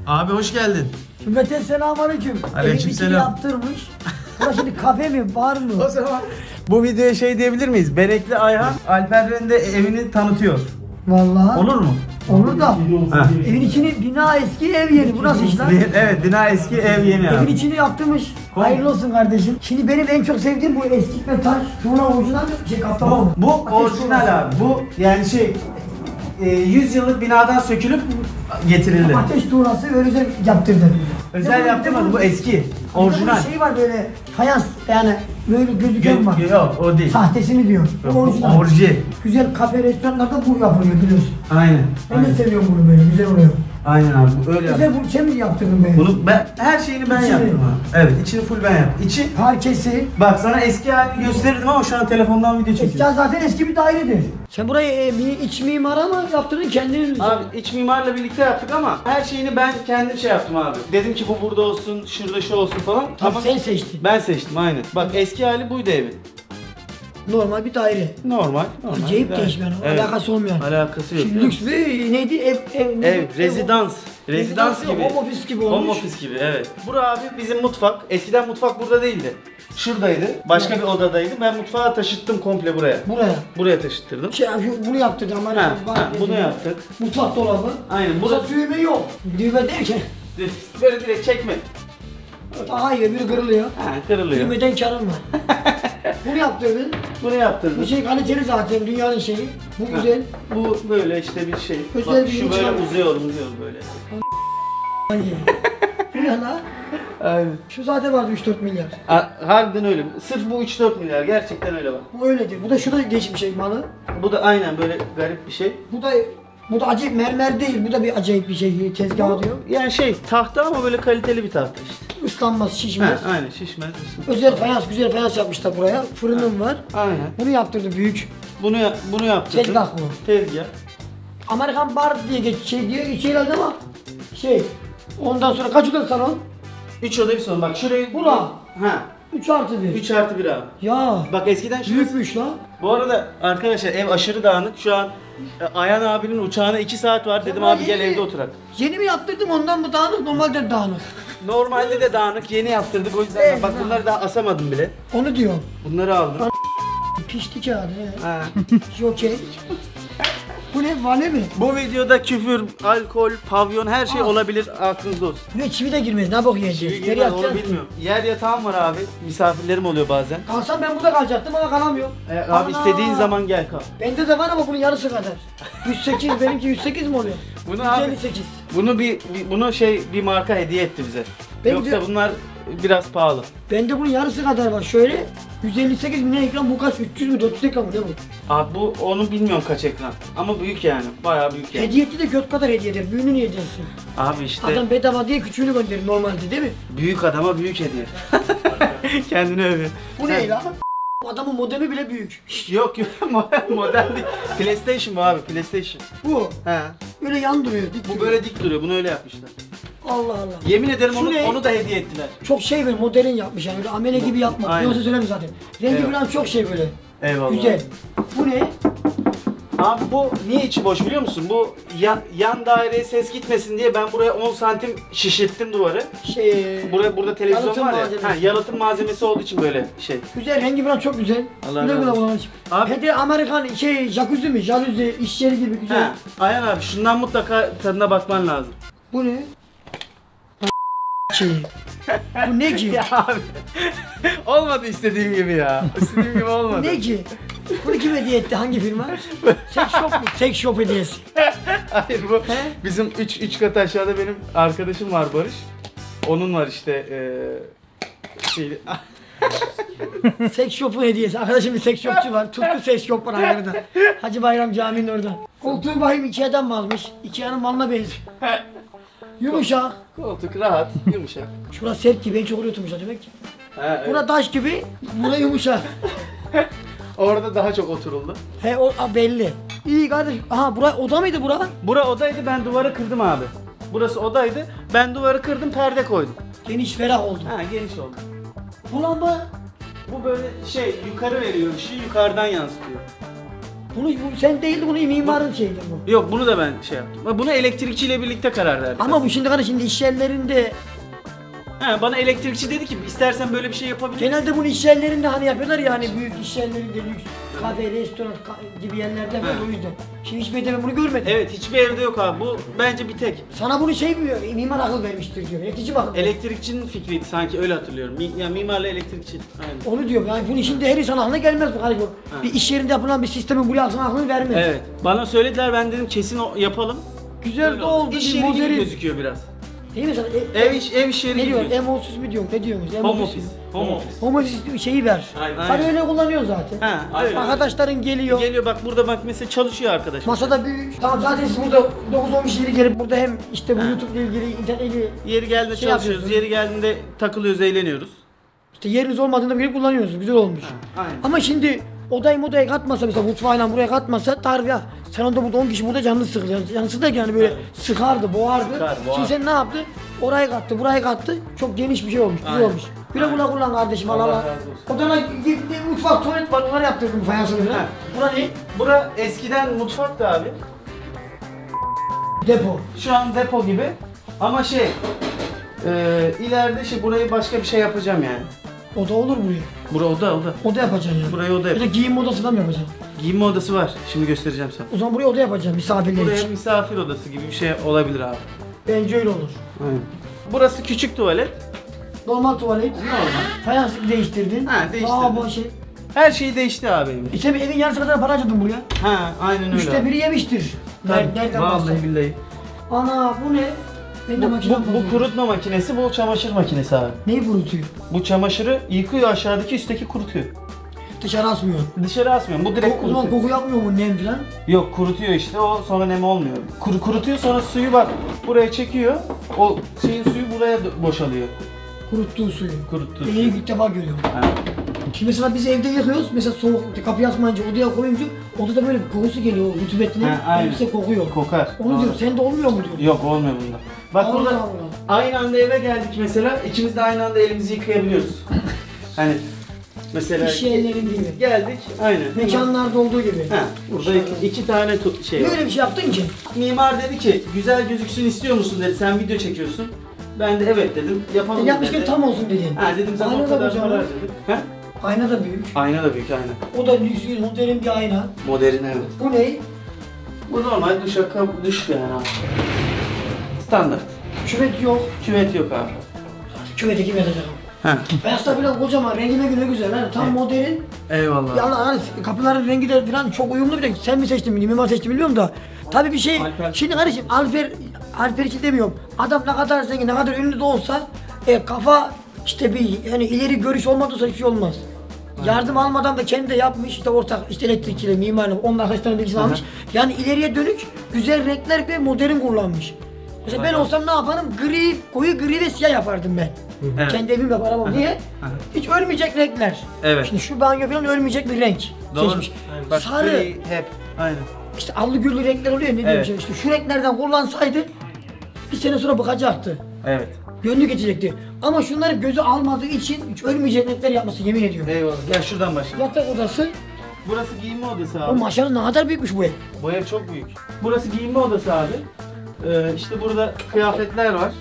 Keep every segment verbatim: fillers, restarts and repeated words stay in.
Abi hoş geldin. Cümleten selamünaleyküm. Aleykümselam. Yaptırmış. Burası şimdi kafe mi, bar mı? O zaman bu videoya şey diyebilir miyiz? Benekli Ayhan Alper'in de evini tanıtıyor. Vallahi. Olur mu? Olur da. Ha. Evin içini bina eski, ev yeni. Bu nasıl iş lan? Evet, bina eski, ev yeni abi. Evin içini yaptırmış. Hayırlı olsun kardeşim. Şimdi benim en çok sevdiğim bu eski ve taş. Tuğla orijinal şey kaplama mı? Bu Ateş orijinal tuğlası. abi. Bu yani şey yüz yıllık binadan sökülüp getirildi. Ateş tuğlası öyle yaptırdı. Özel yaptırmadı, bu eski. Orijinal. Bir şey var böyle fayans yani böyle gözüken var. Yok, o değil. Sahtesini diyor. Yok, Bu orijinal. orijinal. Güzel kafe restoranlarda bu yapılıyor biliyorsun. Aynen. Ben aynen. de seviyorum bunu böyle güzel oluyor. Aynen abi, öyle Güzel yaptım. bu şey mi yaptırdın böyle? Bunu ben, her şeyini ben İçini. yaptım abi. Evet, içini full ben yaptım. İçi, Herkesi. bak sana eski halini gösterirdim ama şu an telefondan video çekiyorum. Eski zaten eski bir dairedir. Sen burayı e, mi, iç mimara mı yaptırdın kendin mi? Abi iç mimarla birlikte yaptık ama her şeyini ben kendim şey yaptım abi. Dedim ki bu burada olsun, şurada şu olsun falan. Tam Ama sen seçtin. ben seçtim aynen. Bak eski hali buydu evin. Normal bir daire. Normal. normal Acayip bir daire. genç yani. Evet. Alakası olmayan. Alakası yok. Şimdi lüks bir neydi ev ev neydi? Ev, rezidans. Rezidans Rezidans, gibi. home office gibi olmuş. Home office gibi, evet. Bura abi bizim mutfak. Eskiden mutfak burada değildi. Şuradaydı. Başka bir odadaydı. Ben mutfağı taşıttım komple buraya. Buraya. Buraya taşıttırdım. Şey, şu- bunu yaptırdı ama. Ha, var ha, bunu dedi. yaptık. Mutfak dolabı. Aynen. Burada Burası düğme yok. Düğme derken. böyle direkt çekme. Daha iyi biri kırılıyor. Ha, kırılıyor. Düğmeden karın var. Bunu yaptırdın. Bunu Bu yaptırdım. şey kaliteli zaten dünyanın şeyi. Bu güzel. Bu böyle işte bir şey. Özel Bak bir şu böyle imkan. uzuyor, uzuyor böyle. Hangi? Bu ne la? Aynen. Şu zaten vardı üç dört milyar. Ha, harbiden öyle. Sırf bu üç dört milyar gerçekten öyle bak. Bu öyledir. Bu da şurada değişik bir şey malı. Bu da aynen böyle garip bir şey. Bu da bu da acayip mermer değil. Bu da bir acayip bir şey tezgahı diyor. Yani şey tahta ama böyle kaliteli bir tahta işte. Islanmaz, şişmez. Ha, aynen şişmez. şişmez. Özel fayans, güzel fayans yapmışlar buraya. Fırınım var. Aynen. Bunu yaptırdı büyük. Bunu ya- bunu yaptırdım. Tezgah bu. Tezgah. Amerikan bar diye geç şey diyor geçiyor herhalde ama şey. Ondan sonra kaç oda salon? üç oda bir salon. Bak şurayı. Bura. Ha. üç artı bir. üç artı bir abi. Ya. Bak eskiden şurası. Büyükmüş la. Bu arada arkadaşlar ev aşırı dağınık. Şu an e, Ayhan abinin uçağına iki saat var. Dedim abi gel evde oturak. Yeni mi yaptırdım ondan mı dağınık normalde dağınık. Normalde de dağınık. Yeni yaptırdık o yüzden. Evet. Bak bunları daha asamadım bile. Onu diyor. Bunları aldım. Pişti kağıdı he. Ha. Jokey. Bu ne vale mi? Bu videoda küfür, alkol, pavyon her şey Ah. olabilir, aklınızda olsun. Ne çivi de girmez ne bok yiyeceğiz. Çivi Nereye girmez, onu atacağız? bilmiyorum. Yer yatağım var abi. Misafirlerim oluyor bazen. Kalsam ben burada kalacaktım ama kalamıyorum. E, abi Ana! istediğin zaman gel kal. Bende de var ama bunun yarısı kadar. yüz sekiz benimki yüz sekiz mi oluyor? Bunu abi- yüz elli sekiz. Bunu bir, bir- bunu şey bir marka hediye etti bize. Ben Yoksa diyor- bunlar biraz pahalı. Bende bunun yarısı kadar var. Şöyle yüz elli sekiz mi ne ekran bu kaç? üç yüz mü dört yüz ekran mı ne bu? Abi bu onu bilmiyorum kaç ekran. Ama büyük yani. Bayağı büyük yani. Hediye etti de göt kadar hediye eder. Büyüğünü niye edersin? Abi işte Adam bedava diye küçüğünü gönderir normalde değil mi? büyük adama büyük hediye. Kendini övüyor. Bu Sen- ne lan? Bu adamın modemi bile büyük. Yok yok modern değil. PlayStation bu abi PlayStation. Bu. He. Böyle yan duruyor. dik Bu duruyor. böyle dik duruyor. Bunu öyle yapmışlar. Allah Allah. Yemin ederim Şu onu, ne? onu da hediye ettiler. Çok şey böyle modern yapmış yani öyle amele gibi yapmak. Aynen. Yoksa söylemiyor zaten. Rengi Evet. falan çok şey böyle. Eyvallah. Güzel. Bu ne? Abi bu niye içi boş biliyor musun? Bu yan, yan daireye ses gitmesin diye ben buraya on santim şişirttim duvarı. Şey. Buraya burada televizyon Yalıtım var ya. malzemesi. Ha, yalıtım malzemesi olduğu için böyle şey. Güzel rengi falan çok güzel. Allah Güle razı güle olsun. kullanın. Abi- He de Amerikan şey jacuzzi mi? Jacuzzi iş yeri gibi güzel. Ha, Ayhan abi şundan mutlaka tadına bakman lazım. Bu ne? Şey. Bu ne ki? Ya abi. Olmadı istediğim gibi ya. İstediğim gibi Bu olmadı. ne ki? Bunu kim hediye etti? Hangi firma? Sex shop mu? Sex shop hediyesi. Hayır bu He? bizim üç üç kat aşağıda benim arkadaşım var Barış. Onun var işte eee şey Sex shop'un hediyesi. Arkadaşım bir sex shopçu var. Tutku sex shop var Ankara'da. Hacı Bayram Camii'nin orada. Koltuğu bakayım Ikea'dan mı almış? Ikea'nın malına benziyor. Yumuşak. koltuk rahat, yumuşak. Şurası sert gibi, en çok oraya oturmuşlar demek ki. Ha, evet. Bura taş gibi, bura yumuşak. Orada daha çok oturuldu. He o a, belli. İyi kardeş. Aha bura oda mıydı bura? Bura odaydı, ben duvarı kırdım abi. Burası odaydı, ben duvarı kırdım, perde koydum. Geniş ferah oldu. Ha, geniş oldu. Bu lamba Bu böyle şey yukarı veriyor ışığı, yukarıdan yansıtıyor. Bunu bu, sen değildi, bunu mimarın şeydi bu. Yok, bunu da ben şey yaptım. Bunu elektrikçiyle birlikte karar verdik. Ama bu şimdi kardeş şimdi iş yerlerinde He, bana elektrikçi dedi ki istersen böyle bir şey yapabilirsin. genelde bunu iş yerlerinde hani yapıyorlar ya hani büyük iş yerlerinde lüks kafe, restoran ka- gibi yerlerde yapıyorlar o yüzden. Şimdi hiçbir evde ben bunu görmedim. Evet, hiçbir evde yok abi. Bu bence bir tek. Sana bunu şey diyor, mimar akıl vermiştir diyor. Elektrikçi bakın. Elektrikçinin fikriydi sanki, öyle hatırlıyorum. Mi, yani mimarla elektrikçi. Aynen. Onu diyor. Yani bunun şimdi her insan aklına gelmez bu galiba. Bir iş yerinde yapılan bir sistemin bu aklına aklını vermez. Evet. Bana söylediler, ben dedim kesin o- yapalım. Güzel Öyle de oldu. İş bir yeri gibi modern- gözüküyor biraz. Değil mi sana? E, Ev iş ev iş yeri ne gibi. diyor? gözüküyor. M otuz mu diyor? Ne diyorsunuz? M Home otuz. office. Home office. Home office şeyi ver. Aynen. Sen öyle kullanıyorsun zaten. Ha, öyle. Arkadaşların geliyor. Geliyor bak, burada bak mesela çalışıyor arkadaş. Masada büyük. Tamam zaten siz burada dokuz on kişileri gelip burada hem işte bu YouTube ile ilgili, internet ile ilgili Yeri geldiğinde şey çalışıyoruz, yapıyorsun. yeri geldiğinde takılıyoruz, eğleniyoruz. işte yeriniz olmadığında gelip kullanıyorsunuz. Güzel olmuş. Aynen. Ama şimdi odayı modaya katmasa mesela mutfağıyla buraya katmasa tarif ya sen onda burada on kişi burada canını sıkılıyor. Yani canını sıkılıyor yani böyle sıkardı, boğardı. Sıkar, boğar. Şimdi sen ne yaptı? Orayı kattı, burayı kattı. Çok geniş bir şey olmuş, güzel Aynen. olmuş. Güle güle kullan kardeşim Allah Allah Allah. razı olsun. Odana gitti, mutfak, tuvalet var, onları yaptırdım fayansını falan. Ha. Bura ne? Bura eskiden mutfaktı abi. Depo. Şu an depo gibi. Ama şey, e, ileride şey burayı başka bir şey yapacağım yani. Oda olur buraya. Bura oda oda. Oda yapacaksın yani. Burayı oda Ya da yap. giyinme odası da mı yapacaksın? Giyinme odası var. Şimdi göstereceğim sana. O zaman buraya oda yapacaksın misafirler Buraya için. misafir odası gibi bir şey olabilir abi. Bence öyle olur. Aynen. Burası küçük tuvalet. Normal tuvalet. Normal. Fayans değiştirdin. Ha, değiştirdim. Lavabo şey. Her şey değişti abi. İşte bir evin yarısı kadar para harcadın buraya. Ha, aynen öyle. Üçte abi. biri yemiştir. Tabii, Ner- Nereden vallahi baksan. billahi. Ana bu ne? Ben de Bu, makine bu, bu kurutma makinesi, bu çamaşır makinesi abi. Neyi kurutuyor? Bu çamaşırı yıkıyor, aşağıdaki üstteki kurutuyor. Dışarı asmıyor. Dışarı asmıyorum. Bu direkt O, o zaman kurutuyor. koku yapmıyor mu nem falan? Yok, kurutuyor işte, o sonra nem olmuyor. Kuru, kurutuyor, sonra suyu bak buraya çekiyor. O şeyin suyu buraya do- boşalıyor. Kuruttuğu suyu. Kuruttuğu Ben suyu. ilk defa görüyorum. Ha. Şimdi mesela biz evde yakıyoruz. Mesela soğuk kapıyı asmayınca odaya koyunca odada böyle bir kokusu geliyor. Rutubetli Ha, aynen. elbise kokuyor. Kokar. Onu Doğru. diyorum. Sende olmuyor mu diyorum. Yok, olmuyor bunda. Bak Allah burada Allah. aynı anda eve geldik mesela, ikimiz de aynı anda elimizi yıkayabiliyoruz. Hani mesela İş yerlerinde gibi. geldik, aynen. Mekanlarda olduğu gibi. Ha, burada iki, iki tane tu- şey Niye var. öyle bir şey yaptın ki? Mimar dedi ki güzel gözüksün istiyor musun dedi, sen video çekiyorsun. Ben de evet dedim, yapalım E, yapmışken dedi. tam olsun dedin. Ha dedim zaten Ayna o da kadar kocaman. para harcadık. Ha? Ayna da büyük. Ayna da büyük, ayna. O da lüks, modern bir ayna. Modern, evet. Bu ne? Bu normal duş akım, duş yani abi. Standart. Küvet yok. Küvet yok abi. Küvete kim yatacak? Ha. Beyazlar falan kocaman, rengine göre güzel. Yani tam modern. Eyvallah. Ya Allah, hani kapıların rengi de falan çok uyumlu bir de sen mi seçtin bilmiyorum, mimar seçti bilmiyorum da. Tabii bir şey, Alper. şimdi kardeşim Alper, Alper için demiyorum. Adam ne kadar zengin, ne kadar ünlü de olsa e, kafa işte bir yani ileri görüş olmadıysa hiçbir şey olmaz. Yardım almadan da kendi de yapmış işte ortak işte elektrikçiyle, mimarla onun arkadaşlarının bilgisini Hı hı. almış. Yani ileriye dönük güzel renkler ve modern kullanmış. Mesela ben Aynen. olsam ne yaparım? Gri, koyu gri ve siyah yapardım ben. Evet. Kendi evimde var ama niye? Hı hı. Hiç ölmeyecek renkler. Evet. Şimdi şu banyo falan ölmeyecek bir renk Doğru. seçmiş. Aynen. Bak, Sarı, gri hep. Aynen. işte allı güllü renkler oluyor ya, ne diyeyim Evet. işte, işte şu renklerden kullansaydı bir sene sonra bakacaktı. Evet. Gönlü geçecekti. Ama şunları gözü almadığı için hiç ölmeyecek renkler yapması yemin ediyorum. Eyvallah. Gel şuradan başlayalım. Yatak odası, Burası giyinme odası o abi. maşallah ne kadar büyükmüş bu ev. Bu ev çok büyük. Burası giyinme odası abi. Ee, işte burada kıyafetler var.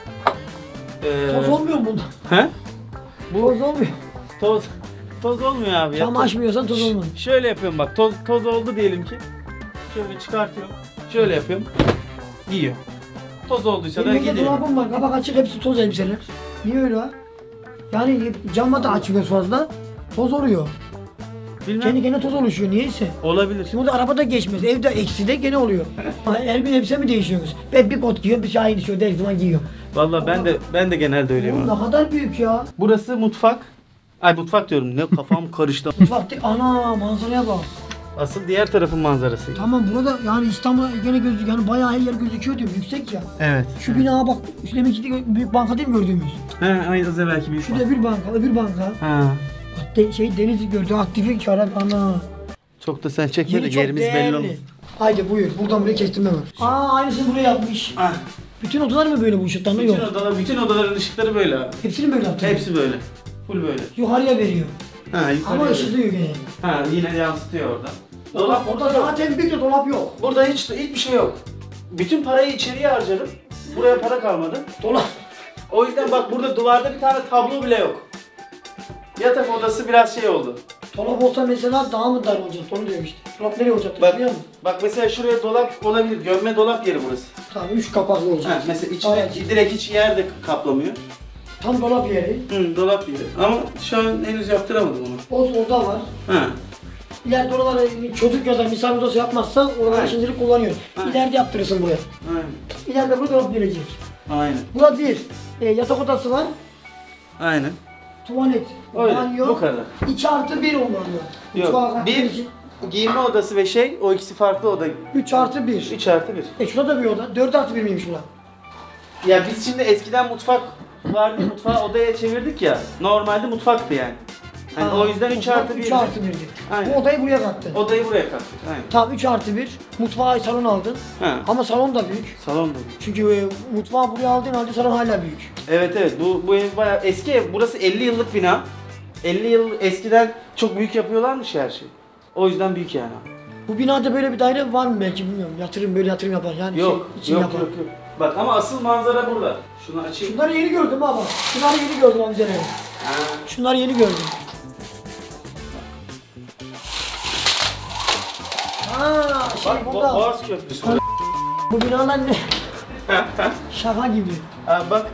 Ee, Toz olmuyor mu bunda? He? Toz olmuyor. Toz. Toz olmuyor abi. ya. Tam Toz- açmıyorsan toz olmaz. Ş- Şöyle yapıyorum bak. Toz toz oldu diyelim ki. Şöyle çıkartıyorum. Şöyle yapıyorum. Giyiyor. Toz olduysa da Benim burada gidiyor. dolabım var, kapak açık, hepsi toz elbiseler. Niye öyle ha? Yani camı da açmıyoruz fazla, toz oluyor. Bilmem. Kendi kendine toz oluşuyor niyeyse. Olabilir. Şimdi orada arabada geçmez, evde eksi de gene oluyor. Her gün elbise mi değişiyoruz? Ben bir kot giyiyorum, bir şey aynı şey her zaman giyiyorum. Vallahi ben de ben de genelde öyleyim Oğlum abi. ne kadar büyük ya. Burası mutfak. Ay mutfak diyorum. Ne kafam karıştı. Mutfak değil, ana manzaraya bak. Asıl diğer tarafın manzarası. Tamam burada yani İstanbul'da gene gözüküyor, yani bayağı her yer gözüküyor diyorum, yüksek ya. Evet. Şu bina bak, şu demek ki büyük banka değil mi gördüğümüz? He, aynı az evvelki bir Şu da bir banka, öbür banka. Ha. De, şey denizi gördü, aktifi çarak, ana. Çok da sen çekme de Yeri çok yerimiz belli değerli. olmaz. Haydi buyur, buradan buraya kestirme var. Aa aynısını buraya yapmış. Ah, Bütün odalar mı böyle bu ışıktan da yok? bütün odalar, bütün odaların ışıkları böyle abi. Hepsini böyle yaptı. Hepsi böyle. Full böyle. Yukarıya veriyor. Ha, yukarıya Ama böyle. ışıldıyor gene. Ha, yine yansıtıyor orada. Dolap Orada zaten bir de dolap yok. Burada hiç hiçbir şey yok. Bütün parayı içeriye harcadım. Buraya para kalmadı. Dolap. O yüzden bak burada duvarda bir tane tablo bile yok. Yatak odası biraz şey oldu. Dolap olsa mesela daha mı dar olacak? Onu diyorum işte. Dolap nereye olacak? Bak, Biliyor musun? bak mesela şuraya dolap olabilir. Gömme dolap yeri burası. Tamam üç kapaklı olacak. Ha, mesela içine Evet. direkt hiç yer de kaplamıyor. Tam dolap yeri. Hı, dolap yeri. Ama şu an henüz yaptıramadım onu. Oz orada var. Ha. İleride oraları çocuk ya da misafir odası yapmazsan oraları Aynen. şimdilik kullanıyor. Aynen. İleride yaptırırsın buraya. Aynen. İleride burada dolap gelecek. Aynen. Burada bir e, yatak odası var. Aynen. Tuvalet, Öyle. banyo. Bu kadar. iki artı bir olmalı. Yok. Bir giyinme odası ve şey, o ikisi farklı oda. üç artı bir. üç artı bir. E şurada da bir oda. dört artı bir miymiş bura? Ya biz şimdi eskiden mutfak vardı, mutfağı odaya çevirdik ya. Normalde mutfaktı yani. Hani Ha, o yüzden üç artı bir. üç artı birdi. Aynen. Bu odayı buraya kattın. Odayı buraya kattık. Aynen. Tamam üç artı bir. Mutfağı salon aldın. Ha. Ama salon da büyük. Salon da. Çünkü e, mutfağı buraya aldığın halde salon hala büyük. Evet evet, bu bu ev bayağı eski ev. Burası elli yıllık bina. elli yıl eskiden çok büyük yapıyorlarmış her şey. O yüzden büyük yani. Bu binada böyle bir daire var mı belki bilmiyorum. Yatırım böyle yatırım yapan yani Yok, şey için yok, yapan. yok, yok. Bak ama asıl manzara burada. Şunu açayım. Şunları yeni gördüm ama. Şunları yeni gördüm amcaları. Ha. Şunları yeni gördüm. Ha şey Bak, Bo- burada. Boğaz Köprüsü. Bu binalar ne? Şaka gibi. Ha, bak.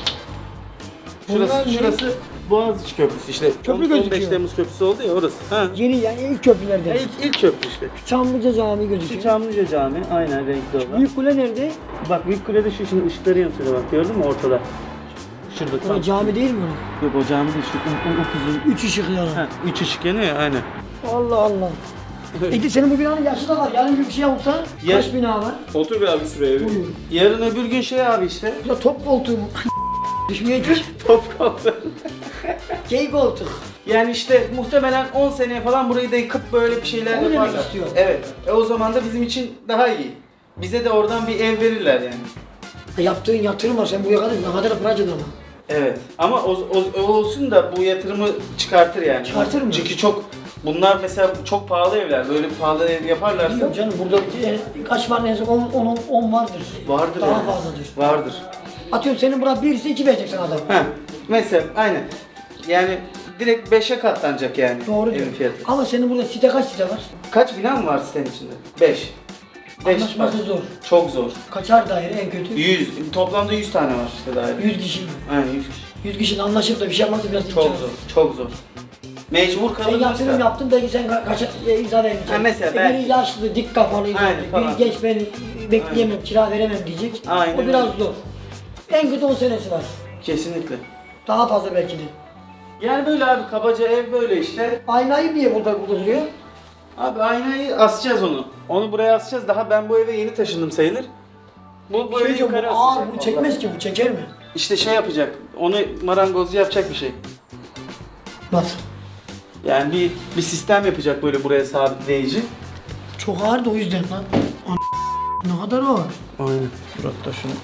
Bunlar Şurası, ne? şurası Boğaziçi Köprüsü işte. Köprü on- on beş gözüküyor. Temmuz Köprüsü oldu ya orası. Ha. Yeni yani ilk köprülerden. Ya ilk, ilk köprü işte. Çamlıca Camii Şu gözüküyor. Çamlıca Camii, aynen renkli olan. Büyük kule nerede? Bak Büyük Kule'de şu şimdi ışıkları yanıtıyor bak, gördün mü ortada? Şurada Burası tam. cami değil mi? Yok o cami değil, şu o, o, o kuzun. Üç ışık yani. Ha, üç ışık yanıyor ya, aynen. Allah Allah. Peki senin bu binanın yaşı da var. Yarın bir şey olsa Ya- kaç bina var? Otur bir abi şuraya. Buyur. Yarın öbür gün şey abi işte. Bu da top koltuğu mu? Düşmeyecek. Top kaldı. Gay koltuk. Yani işte muhtemelen on seneye falan burayı da yıkıp böyle bir şeyler Onu demek yaparlar. istiyor. Evet. E o zaman da bizim için daha iyi. Bize de oradan bir ev verirler yani. E yaptığın yatırım var. Sen buraya kadar ne kadar para harcadın ama. Evet. Ama o, o, o olsun da bu yatırımı çıkartır yani. Çıkartır mı? Çünkü çok bunlar mesela çok pahalı evler. Böyle pahalı ev yaparlarsa Bilmiyorum canım burada e, kaç var neyse on, on vardır. vardır Daha yani. fazladır. Vardır. Atıyorum senin burada birisi iki vereceksin adam. Ha. Mesela aynen. Yani direkt beşe katlanacak yani Doğru evin diyor. fiyatı. Ama senin burada site kaç site var? Kaç bina mı var sitenin içinde? beş. beş Anlaşması zor. Çok zor. Kaçar daire en kötü? yüz. Toplamda yüz tane var işte daire. yüz kişi. Aynen yüz kişi. yüz kişinin anlaşıp da bir şey yapması biraz Çok imkansız. zor. Çok zor. Mecbur Sen yatırım kalırsa. yaptın belki sen ka- kaça e, izah vermeyeceksin. Ha, mesela E, belki. Biri yaşlı, dik kafalıydı. Aynen, Biri falan. genç ben bekleyemem, kira veremem diyecek. Aynen O biraz öyle. zor. En kötü on senesi var. Kesinlikle. Daha fazla belki de. Yani böyle abi kabaca ev böyle işte. Aynayı niye burada burada duruyor? Abi aynayı asacağız onu. Onu buraya asacağız. Daha ben bu eve yeni taşındım sayılır. Bu, bu Şey evi diyorum, yukarı bu ağır, asacak. bunu çekmez ki bu çeker mi? İşte şey yapacak. Onu marangozcu yapacak bir şey. Nasıl? Yani bir bir sistem yapacak böyle buraya sabitleyici. Çok ağır da o yüzden lan. An- Ne kadar ağır. Aynen. Bırak da şunu.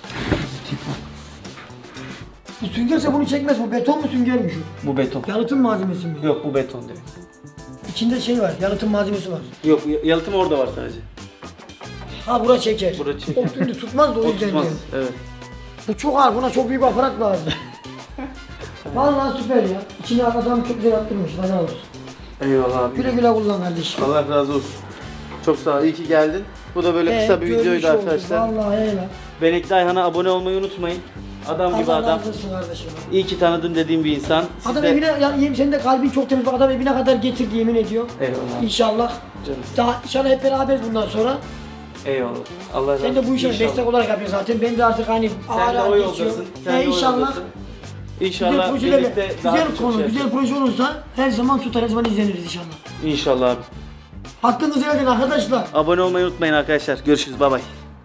Bu süngerse bunu çekmez. Bu beton mu süngermiş o? Bu beton. Yalıtım malzemesi mi? Yok bu beton değil. İçinde şey var, yalıtım malzemesi var. Yok yalıtım orada var sadece. Ha bura çeker. Bura çeker. O türlü tutmaz da o O yüzden tutmaz. diyorum. Evet. Bu çok ağır, buna çok büyük bir aparat lazım. Vallahi süper ya. İçine adam çok güzel attırmış, helal olsun. Eyvallah abi. Güle güle kullan kardeşim. Allah razı olsun. Çok sağ ol. İyi ki geldin. Bu da böyle kısa bir görmüş videoydu olduk. arkadaşlar. Vallahi helal. Benekli Ayhan'a abone olmayı unutmayın. Adam gibi Allah adam. razı olsun kardeşim. İyi ki tanıdım dediğim bir insan. Siz Adam de- evine, ya, yemin senin de kalbin çok temiz. Bak adam evine kadar getirdi yemin ediyor. Eyvallah. İnşallah. Canım. Daha inşallah hep beraber bundan sonra. Eyvallah. Allah razı olsun. Sen de bu işe İnşallah. destek olarak yapıyorsun zaten. Ben de artık hani Sen de o yoldasın. Sen E, de o inşallah. yoldasın. Güzel İnşallah projelerle, birlikte daha güzel çok konu, şey güzel yapacağız. proje olursa her zaman tutar, her zaman izleniriz inşallah. İnşallah abi. Hakkınızı helal edin arkadaşlar. Abone olmayı unutmayın arkadaşlar. Görüşürüz. Bay bay.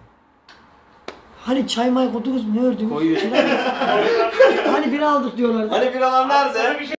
Hani çay may koydunuz mu ne ördünüz? Koyuyor. Hani biri aldık diyorlar. Hani bir alan nerede?